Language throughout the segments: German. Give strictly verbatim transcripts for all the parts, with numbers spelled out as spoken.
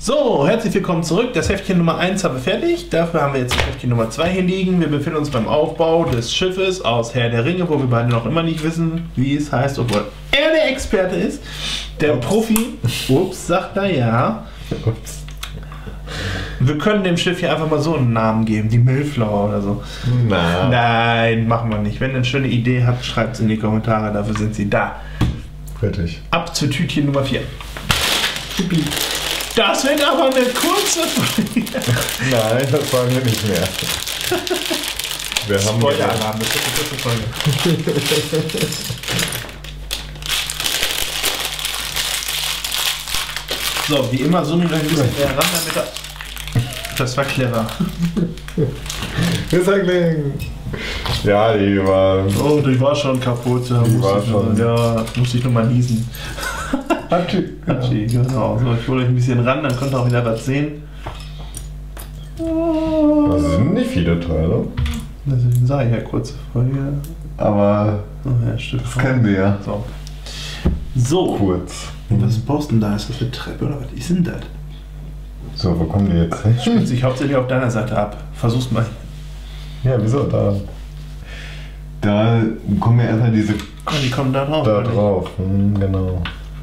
So, herzlich willkommen zurück. Das Heftchen Nummer eins haben wir fertig. Dafür haben wir jetzt das Heftchen Nummer zwei hier liegen. Wir befinden uns beim Aufbau des Schiffes aus Herr der Ringe, wo wir beide noch immer nicht wissen, wie es heißt, obwohl er der Experte ist. Der Ups. Profi. Ups, sagt er ja. Ups. Wir können dem Schiff hier einfach mal so einen Namen geben, die Mayflower oder so. Na. Nein, machen wir nicht. Wenn ihr eine schöne Idee habt, schreibt es in die Kommentare, dafür sind sie da. Fertig. Ab zu Tütchen Nummer vier. Das wird aber eine kurze Folge. Nein, das sagen wir nicht mehr. Wir haben Spoiler-Alarm, das wird eine kurze Folge. So, wie immer zoomen wir ein bisschen näher ran, damit er... Das war clever. Recycling! Ja, die war... Oh, die war schon kaputt. Da die muss war ich schon... Nur, ja, muss ich nur mal niesen. Hatschi. Hatschi, genau. So, ich hole euch ein bisschen ran, dann könnt ihr auch wieder was sehen. Das sind nicht viele Teile. Deswegen sage ich ja kurze Folge. Aber oh, ja, stimmt. Das kennen wir ja. So. So. Kurz. Was baust du denn da? Ist das eine Treppe oder was ist denn das? So, wo kommen die jetzt hin? Spielt sich hauptsächlich auf deiner Seite ab. Versuch's mal. Ja, wieso? Da. Da kommen ja erstmal diese. Ah, die kommen da drauf. Da drauf, hm, genau.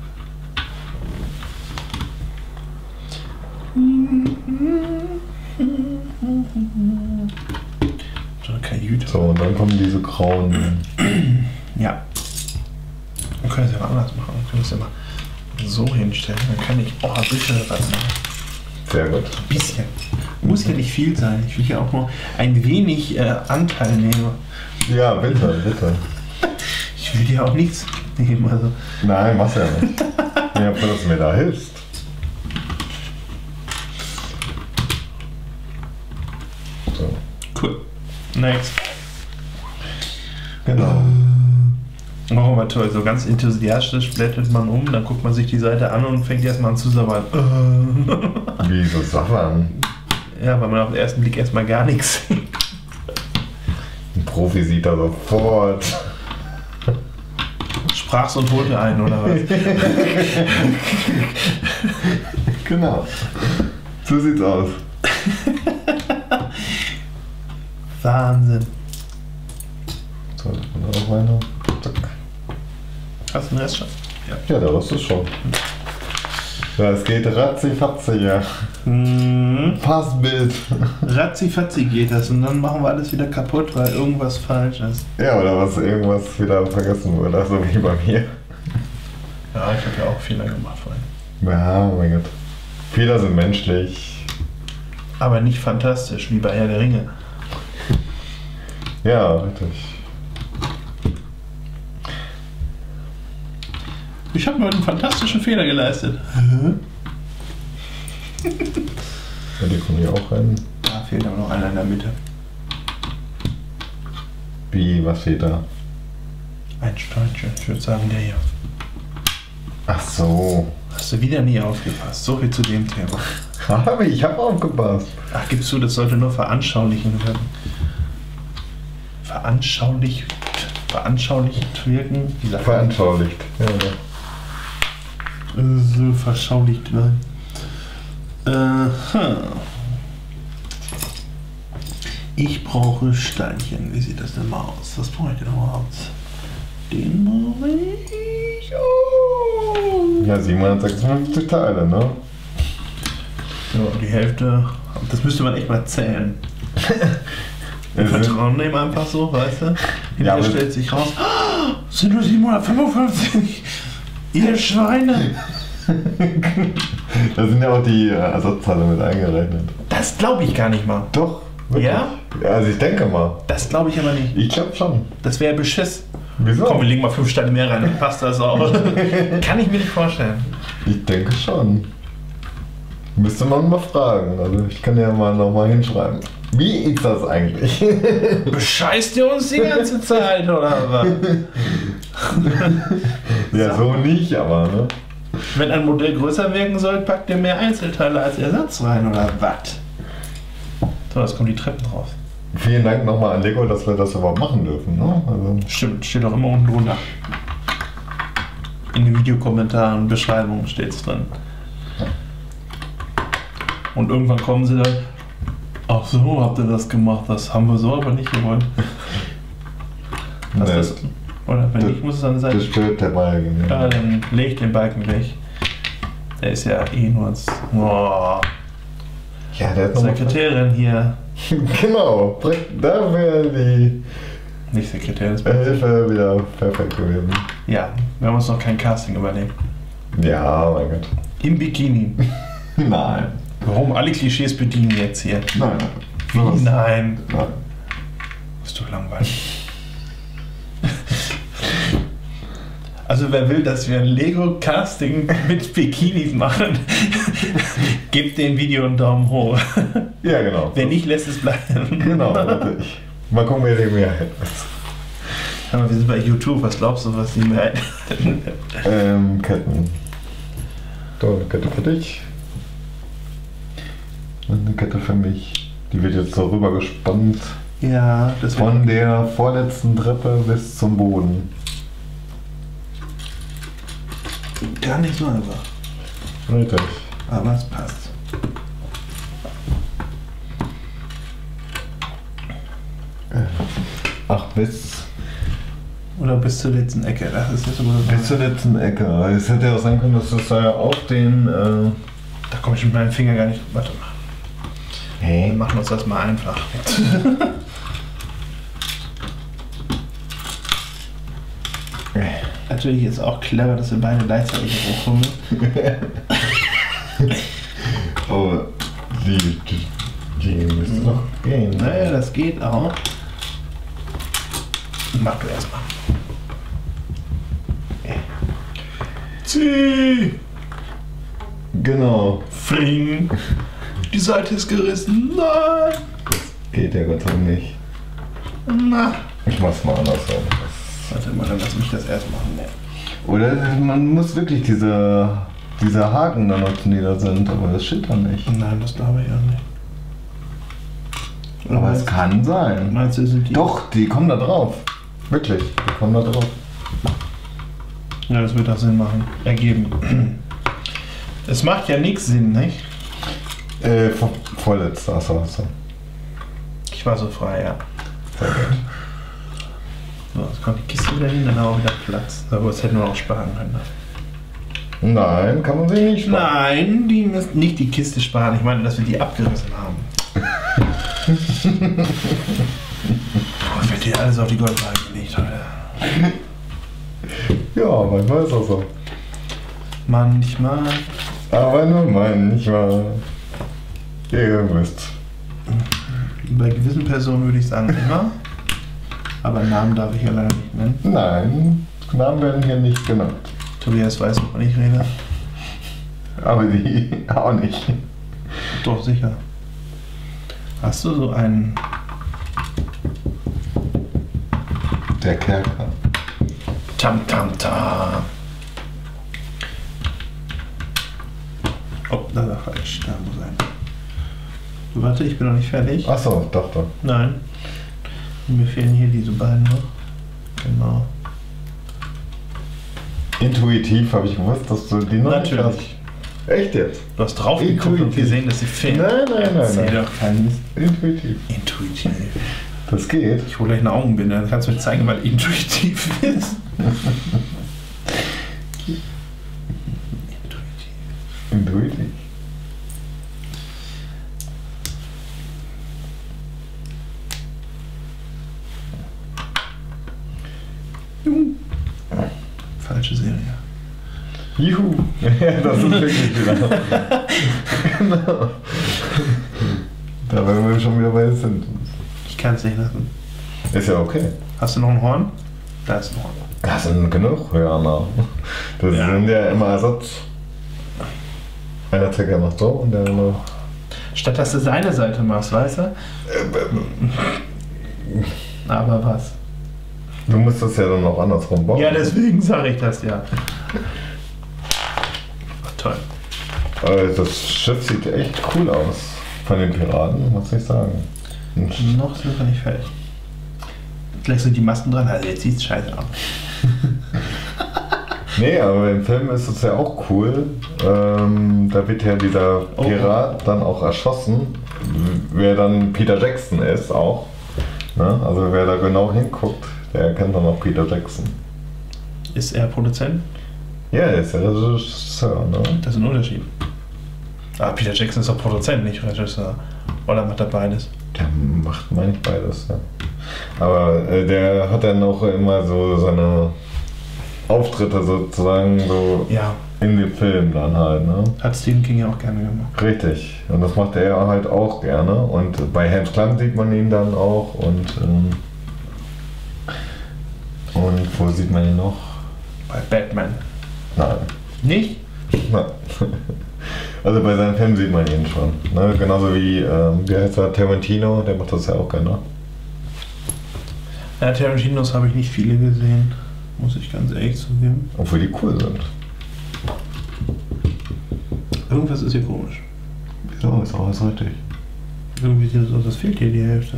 So eine Kajüte. So, und dann kommen diese grauen. Ja. Wir können es ja mal anders machen. Wir können es ja mal so hinstellen. Dann kann ich auch ein bisschen was machen. Sehr gut. Ein bisschen. Muss ja nicht viel sein. Ich will ja auch nur ein wenig äh, Anteil nehmen. Ja, bitte, bitte. Ich will dir auch nichts nehmen. Also. Nein, mach's ja nicht. Ja, dass du mir da hilfst. So. Cool. Next. Genau. Oh, war toll. So ganz enthusiastisch blättert man um, dann guckt man sich die Seite an und fängt erstmal an zu sabbern. Wie so Sachen? Ja, weil man auf den ersten Blick erstmal gar nichts sieht. Ein Profi sieht da sofort. Sprach's und holte ein, oder was? Genau. So sieht's aus. Wahnsinn. So, das kommt auch weiter. Zack. Hast du den Rest schon? Ja, ja, der Rest ist schon. Ja, es geht ratzi-fatzi, ja. Hm. Passbild. Ratzi-fatzi geht das und dann machen wir alles wieder kaputt, weil irgendwas falsch ist. Ja, oder was irgendwas wieder vergessen wurde, so wie bei mir. Ja, ich habe ja auch Fehler gemacht vorhin. Ja, oh mein Gott. Fehler sind menschlich. Aber nicht fantastisch, wie bei Herr der Ringe. Ja, richtig. Ich habe mir heute einen fantastischen Fehler geleistet. Ja, die kommen hier auch rein. Da fehlt aber noch einer in der Mitte. Wie, was fehlt da? Ein Steinchen, ich würde sagen der hier. Ach so. Hast du wieder nie aufgepasst? So viel zu dem Thema. Habe ich, ich habe aufgepasst. Ach, gibst du, das sollte nur veranschaulichen werden. Veranschaulicht, veranschaulicht wirken? Wie sagt man? Veranschaulicht. Ja, ja. Soll verschaulicht werden. Äh, hm. Ich brauche Steinchen. Wie sieht das denn mal aus? Was brauche ich denn mal aus? Den brauche ich. Oh. Ja, siebenhundertsechsundfünfzig Teile, ne? Ja, die Hälfte. Das müsste man echt mal zählen. Wir vertrauen dem einfach so, weißt du? Hinterher Ja, stellt sich raus. Oh, sind nur siebenhundertfünfundfünfzig. Ihr Schweine! Da sind ja auch die äh, Ersatzteile mit eingerechnet. Das glaube ich gar nicht mal. Doch, wirklich. Ja? Ja, also ich denke mal. Das glaube ich aber nicht. Ich glaube schon. Das wäre Beschiss. Wieso? Komm, wir legen mal fünf Steine mehr rein, dann passt das auch. Kann ich mir nicht vorstellen. Ich denke schon. Müsste man mal fragen. Also ich kann ja mal nochmal hinschreiben. Wie ist das eigentlich? Bescheißt ihr uns die ganze Zeit, oder was? Ja, so nicht, aber ne? Wenn ein Modell größer wirken soll, packt ihr mehr Einzelteile als Ersatz rein, oder was? So, jetzt kommen die Treppen drauf. Vielen Dank nochmal an Lego, dass wir das überhaupt machen dürfen. Ne? Also Stimmt, steht auch immer unten drunter. In den Videokommentaren, Beschreibungen steht es drin. Und irgendwann kommen sie dann, ach so, habt ihr das gemacht, das haben wir so aber nicht gewollt. Was Nee, das, oder wenn das- nicht, muss es dann sein. das stört der Balken. Ja, dann leg den Balken weg. Der ist ja eh nur als oh, Ja, der hat noch mal- Sekretärin hier. Genau, da wäre die Nicht Sekretärin, das Hilfe wieder perfekt gewesen. ja, wir haben uns noch kein Casting überlegt. Ja, mein Gott. Im Bikini. Nein. Warum alle Klischees bedienen jetzt hier? Nein. Wie nein? Nein. Ist doch langweilig. Also wer will, dass wir ein Lego-Casting mit Bikinis machen, gebt dem Video einen Daumen hoch. Ja, genau. Wer nicht, lässt es bleiben. Genau, richtig. Mal gucken, wer die Mehrheit ist. Aber wir sind bei YouTube, was glaubst du, was die Mehrheit Ähm, Ketten. Da, eine Kette für dich. Und eine Kette für mich. Die wird jetzt so rüber gespannt. Ja, das wird Von der vorletzten Treppe bis zum Boden. gar nicht so einfach. Richtig. Aber es passt. Ach, bis, Oder bis zur letzten Ecke. Das ist jetzt aber bis zur letzten Ecke. Es hätte ja auch sein können, dass das da ja auf den. Äh, Da komme ich mit meinem Finger gar nicht. Warte mal. Wir hey. machen uns das mal einfach. Natürlich ist auch clever, dass wir beide gleichzeitig hochkommen. Aber die, die, die müsste doch gehen. Naja, das geht auch. Mach du erstmal. Zieh! Genau. Fling! Die Seite ist gerissen. Nein! Geht ja Gott sei Dank nicht. Na. Ich mach's mal andersrum. Warte mal, dann lass mich das erst machen. Nee. Oder man muss wirklich diese, diese Haken dann nutzen, die da sind, aber das steht dann nicht. Nein, das glaube ich auch nicht. Oder Aber es meinst, kann sein. meinst du, sind die? Doch, die kommen da drauf. Wirklich, die kommen da drauf. Ja, das wird auch Sinn machen. Ergeben. Es macht ja nichts Sinn, nicht? Äh, vor, vorletzter, achso, achso. Ich war so frei, ja. Sehr gut. So, jetzt kommt die Kiste wieder hin, dann haben wir wieder Platz. Aber das hätten wir auch sparen können. Ne? Nein, kann man sich nicht sparen. Nein, die müssen nicht die Kiste sparen. Ich meine, dass wir die abgerissen haben. Oh, wird dir alles auf die Goldwaage gelegt, Alter. Ja, manchmal ist das so. Manchmal. Aber nur manchmal. Ihr wisst. Bei gewissen Personen würde ich sagen immer. Aber Namen darf ich ja leider nicht nennen. Nein, Namen werden hier nicht genannt. Tobias weiß, wovon ich rede. Aber die auch nicht. Doch, sicher. Hast du so einen. Der Kerker. Tam tam tam. Oh, da war falsch. Da muss ein. Warte, ich bin noch nicht fertig. Achso, doch, doch. Nein. Mir fehlen hier diese beiden noch. Genau. Intuitiv habe ich gewusst, dass du die noch nicht hast. Natürlich. Echt jetzt? Du hast drauf geguckt und Intuitiv. gesehen, dass sie fehlen. Nein, nein, nein, Erzähl nein. doch keinen Mist. Intuitiv. Intuitiv. Das geht. Ich hole gleich eine Augenbinde, dann kannst du mir zeigen, weil intuitiv ist. Intuitiv. Intuitiv. Falsche Serie. Juhu. Das ist wirklich wieder. Genau. Da werden wir schon wieder bei den Simpsons. Ich kann es nicht lassen. Ist ja okay. Hast du noch ein Horn? Da ist ein Horn. Das sind genug Hörner. Das Ja. sind ja immer Ersatz. Einer Zecker macht so und der andere. Statt dass du seine Seite machst, weißt du? Aber was? Du musst das ja dann auch andersrum bauen. Ja, deswegen sage ich das ja. Ach, toll. Aber das Schiff sieht echt cool aus. Von den Piraten, muss ich sagen. Und Noch sind wir nicht fertig. Gleich sind die Masken dran, also jetzt sieht's scheiße aus. Nee, aber im Film ist es ja auch cool. Ähm, da wird ja dieser Pirat dann auch erschossen, wer dann Peter Jackson ist auch. Ne? Also wer da genau hinguckt, der erkennt dann auch Peter Jackson. Ist er Produzent? Ja, er ist der Regisseur, ne? Das ist ein Unterschied. Ah, Peter Jackson ist auch Produzent, nicht Regisseur. Oder macht er beides? Der macht manchmal beides, ja. Aber äh, der hat dann auch immer so seine Auftritte sozusagen so Ja. in dem Film dann halt, ne? Hat Stephen King ja auch gerne gemacht. Richtig. Und das macht er halt auch gerne. Und bei Hans Klamm sieht man ihn dann auch und ähm, und wo sieht man ihn noch? Bei Batman. Nein. Nicht? Nein. Also bei seinen Filmen sieht man ihn schon. Ne? Genauso wie, ähm, wie heißt er, Tarantino, der macht das ja auch gerne. Ja, Tarantinos habe ich nicht viele gesehen, muss ich ganz ehrlich zugeben. Obwohl die cool sind. Irgendwas ist hier komisch. Wieso? Ist auch alles richtig. Irgendwie sieht es aus, als fehlt hier die Hälfte.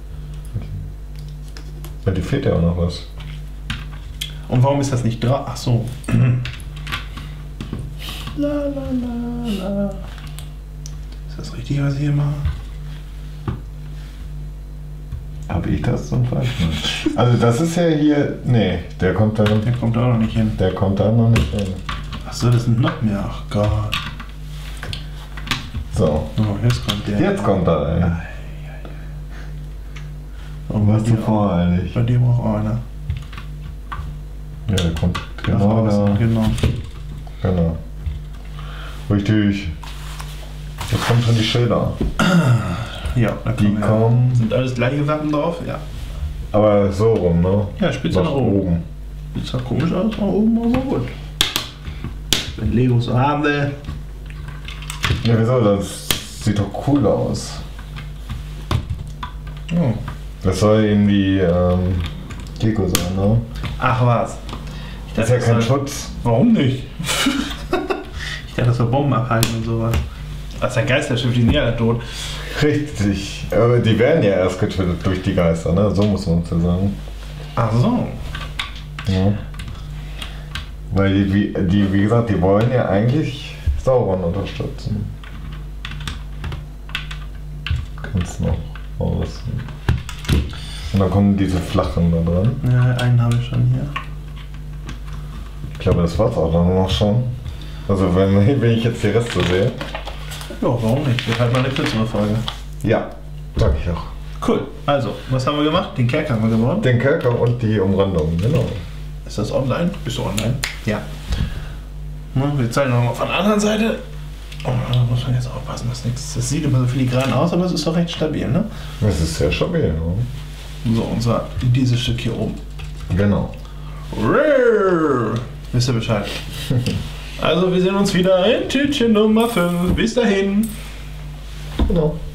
Ja, die fehlt ja auch noch was. Und warum ist das nicht da? Ach so. La, la, la, la. Ist das richtig, was ich hier mache? Habe ich das zum falsch? Also das ist ja hier. Nee, der kommt da. Der kommt auch noch nicht hin. Der kommt da noch nicht hin. Ach so, das sind noch mehr. Ach Gott. So. Oh, jetzt kommt der. Jetzt kommt er, ey. Und Was du vor eigentlich? Bei dir braucht auch einer. Ja, der kommt Nach genau außen, da. Genau. Genau. Richtig. Jetzt kommen schon die Schilder. Ja, da Die kommen wir. kommen. Sind alles gleiche Wappen drauf? Ja. Aber so rum, ne? Ja, Spitze nach oben. Sieht zwar komisch aus, aber oben auch so gut. Wenn Lego so haben will. Ja, wieso? Das sieht doch cool aus. Oh. Das soll eben die ähm, Deko sein, ne? Ach was. Ich Das ist ja kein soll- Schutz. Warum nicht? Ich dachte, das soll Bomben abhalten und sowas. Das ist ein Geisterschiff, die sind ja alle tot. Richtig. Aber die werden ja erst getötet durch die Geister, ne? So muss man es ja sagen. Ach so. Ja. Weil die, wie- die, wie gesagt, die wollen ja eigentlich Sauron unterstützen. Kannst noch aus. Und dann kommen diese flachen da dran. Ja, einen habe ich schon hier. Ich glaube, das war's auch dann noch schon. Also wenn, wenn ich jetzt die Reste sehe. Ja, warum nicht? Wir halten mal eine kürzere Folge. Ja, sag ich auch. Cool. Also, was haben wir gemacht? Den Kerker haben wir gebaut. Den Kerker und die Umrandung, genau. Ist das online? Bist du online? Ja. Na, wir zeigen nochmal von der anderen Seite. Oh, da muss man jetzt aufpassen, dass nichts. Das sieht immer so filigran aus, aber es ist doch recht stabil, ne? Das ist sehr stabil, ne? So, und zwar dieses Stück hier oben. Genau. Rrrr. Wisst ihr Bescheid? Also, wir sehen uns wieder in Tütchen Nummer fünf. Bis dahin. Genau.